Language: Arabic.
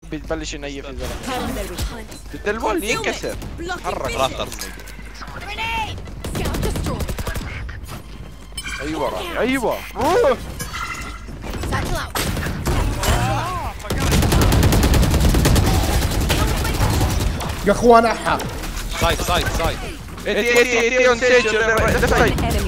بتبلش ينيف يا زلمه. التلفون ينكسر. حرك رافترز. ايوه ايوه يا اخوان احا سايد سايد سايد. ايدي اون ستيج ليفت سايد.